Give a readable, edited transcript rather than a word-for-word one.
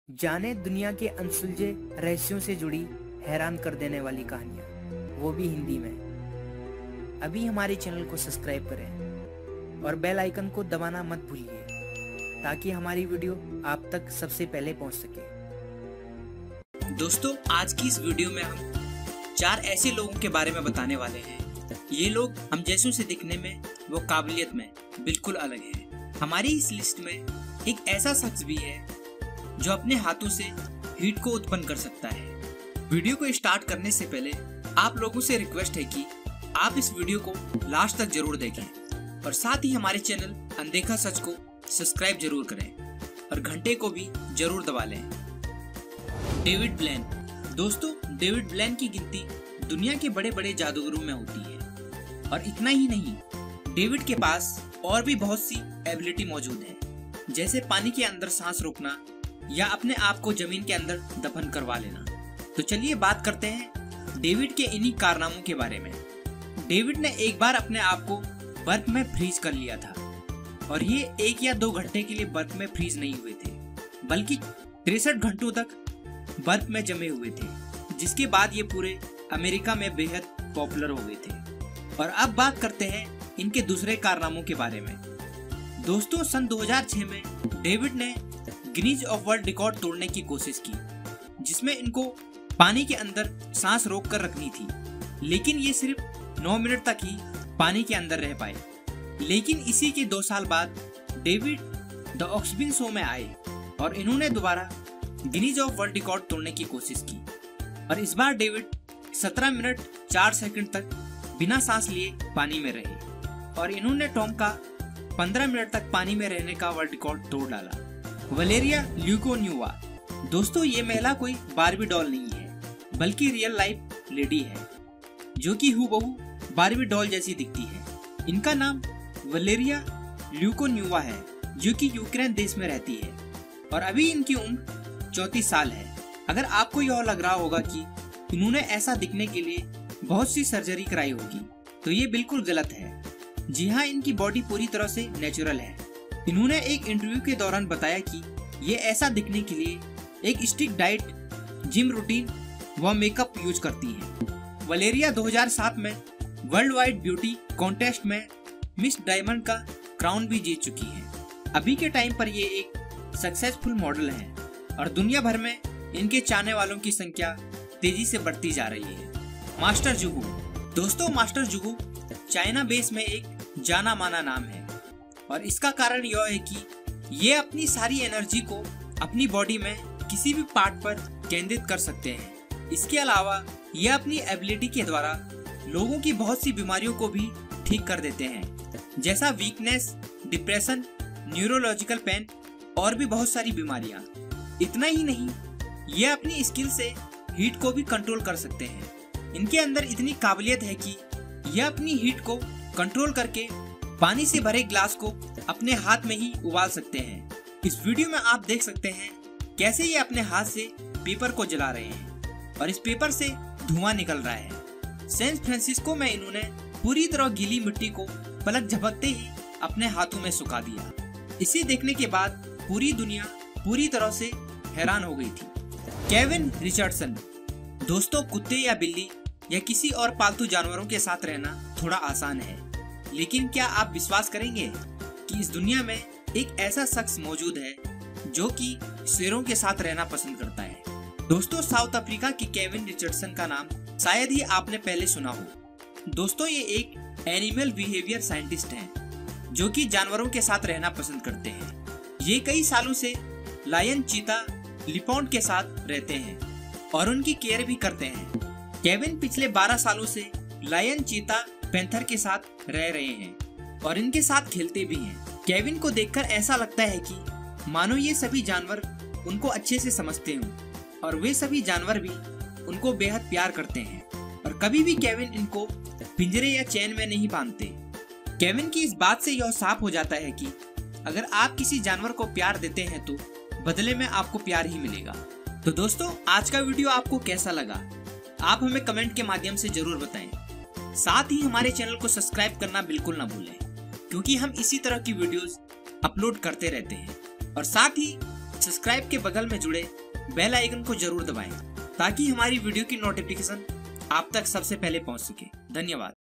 जाने दुनिया के अनसुलझे रहस्यों से जुड़ी हैरान कर देने वाली कहानियाँ, वो भी हिंदी में। अभी हमारे चैनल को सब्सक्राइब करें और बेल आइकन को दबाना मत भूलिए ताकि हमारी वीडियो आप तक सबसे पहले पहुंच सके। दोस्तों, आज की इस वीडियो में हम 4 ऐसे लोगों के बारे में बताने वाले हैं। ये लोग हम जैसों से दिखने में, वो काबिलियत में बिल्कुल अलग है। हमारी इस लिस्ट में एक ऐसा शख्स भी है जो अपने हाथों से हीट को उत्पन्न कर सकता है। वीडियो को स्टार्ट करने से पहले आप लोगों से रिक्वेस्ट है कि आप इस वीडियो को लास्ट तक जरूर देखें और साथ ही हमारे चैनल अनदेखा सच को सब्सक्राइब जरूर करें और घंटे को भी जरूर दबा लें। David Blaine. दोस्तों, डेविड ब्लेन की गिनती दुनिया के बड़े बड़े जादूगरों में होती है और इतना ही नहीं, डेविड के पास और भी बहुत सी एबिलिटी मौजूद है, जैसे पानी के अंदर सांस रोकना या अपने आप को जमीन के अंदर दफन करवा लेना। तो चलिए बात करते हैं डेविड के इन्हीं कारनामों के बारे में। डेविड ने एक बार अपने आप को बर्फ में फ्रीज कर लिया था और ये 1 या 2 घंटे के लिए बर्फ में फ्रीज नहीं हुए थे, बल्कि 63 घंटों तक बर्फ में जमे हुए थे, जिसके बाद ये पूरे अमेरिका में बेहद पॉपुलर हो गए थे। और अब बात करते हैं इनके दूसरे कारनामों के बारे में। दोस्तों, सन 2006 में डेविड ने गिनीज ऑफ वर्ल्ड रिकॉर्ड तोड़ने की कोशिश की, जिसमें इनको पानी के अंदर सांस रोक कर रखनी थी, लेकिन ये सिर्फ 9 मिनट तक ही पानी के अंदर रह पाए। लेकिन इसी के 2 साल बाद डेविड द ऑक्सबिन शो में आए और इन्होंने दोबारा गिनीज ऑफ वर्ल्ड रिकॉर्ड तोड़ने की कोशिश की और इस बार डेविड 17 मिनट 4 सेकंड तक बिना सांस लिए पानी में रहे और इन्होंने टॉम का 15 मिनट तक पानी में रहने का वर्ल्ड रिकॉर्ड तोड़ डाला। वलेरिया ल्यूकोन्यूवा। दोस्तों, ये महिला कोई बारबी डॉल नहीं है, बल्कि रियल लाइफ लेडी है, जो कि हूबहू बारबी डॉल जैसी दिखती है। इनका नाम वलेरिया ल्यूकोन्यूवा है, जो कि यूक्रेन देश में रहती है और अभी इनकी उम्र 34 साल है। अगर आपको यह लग रहा होगा कि इन्होंने ऐसा दिखने के लिए बहुत सी सर्जरी कराई होगी, तो ये बिल्कुल गलत है। जी हाँ, इनकी बॉडी पूरी तरह से नेचुरल है। इन्होंने एक इंटरव्यू के दौरान बताया कि ये ऐसा दिखने के लिए एक स्ट्रिक्ट डाइट, जिम रूटीन व मेकअप यूज करती हैं। वलेरिया 2007 में वर्ल्ड वाइड ब्यूटी कॉन्टेस्ट में मिस डायमंड का क्राउन भी जीत चुकी है। अभी के टाइम पर ये एक सक्सेसफुल मॉडल है और दुनिया भर में इनके चाहने वालों की संख्या तेजी से बढ़ती जा रही है। Master Jugu. दोस्तों, मास्टर जुगू चाइना बेस में एक जाना माना नाम है और इसका कारण यह है कि ये अपनी सारी एनर्जी को अपनी बॉडी में किसी भी पार्ट पर केंद्रित कर सकते हैं। इसके अलावा ये अपनी एबिलिटी के द्वारा लोगों की बहुत सी बीमारियों को भी ठीक कर देते हैं, जैसा वीकनेस, डिप्रेशन, न्यूरोलॉजिकल पेन और भी बहुत सारी बीमारियां। इतना ही नहीं, ये अपनी स्किल से हीट को भी कंट्रोल कर सकते हैं। इनके अंदर इतनी काबिलियत है कि ये अपनी हीट को कंट्रोल करके पानी से भरे ग्लास को अपने हाथ में ही उबाल सकते हैं। इस वीडियो में आप देख सकते हैं कैसे ये अपने हाथ से पेपर को जला रहे हैं और इस पेपर से धुआं निकल रहा है। सैन फ्रांसिस्को में इन्होंने पूरी तरह गीली मिट्टी को पलक झपकते ही अपने हाथों में सुखा दिया। इसे देखने के बाद पूरी दुनिया पूरी तरह से हैरान हो गई थी। Kevin Richardson. दोस्तों, कुत्ते या बिल्ली या किसी और पालतू जानवरों के साथ रहना थोड़ा आसान है, लेकिन क्या आप विश्वास करेंगे कि इस दुनिया में एक ऐसा शख्स मौजूद है जो कि शेरों के साथ रहना पसंद करता है। दोस्तों, साउथ अफ्रीका की केविन रिचर्डसन का नाम शायद ही आपने पहले सुना हो। दोस्तों, ये एक एनिमल बिहेवियर साइंटिस्ट हैं जो कि जानवरों के साथ रहना पसंद करते हैं। ये कई सालों से लायन, चीता, लिपॉन्ट के साथ रहते हैं और उनकी केयर भी करते हैं। केविन पिछले 12 सालों से लायन, चीता, पैंथर के साथ रह रहे हैं और इनके साथ खेलते भी हैं। केविन को देखकर ऐसा लगता है कि मानो ये सभी जानवर उनको अच्छे से समझते हों और वे सभी जानवर भी उनको बेहद प्यार करते हैं और कभी भी केविन इनको पिंजरे या चैन में नहीं बांधते। केविन की इस बात से यह साफ हो जाता है कि अगर आप किसी जानवर को प्यार देते हैं तो बदले में आपको प्यार ही मिलेगा। तो दोस्तों, आज का वीडियो आपको कैसा लगा, आप हमें कमेंट के माध्यम से जरूर बताएं। साथ ही हमारे चैनल को सब्सक्राइब करना बिल्कुल ना भूलें, क्योंकि हम इसी तरह की वीडियोस अपलोड करते रहते हैं। और साथ ही सब्सक्राइब के बगल में जुड़े बेल आइकन को जरूर दबाएं ताकि हमारी वीडियो की नोटिफिकेशन आप तक सबसे पहले पहुंच सके। धन्यवाद।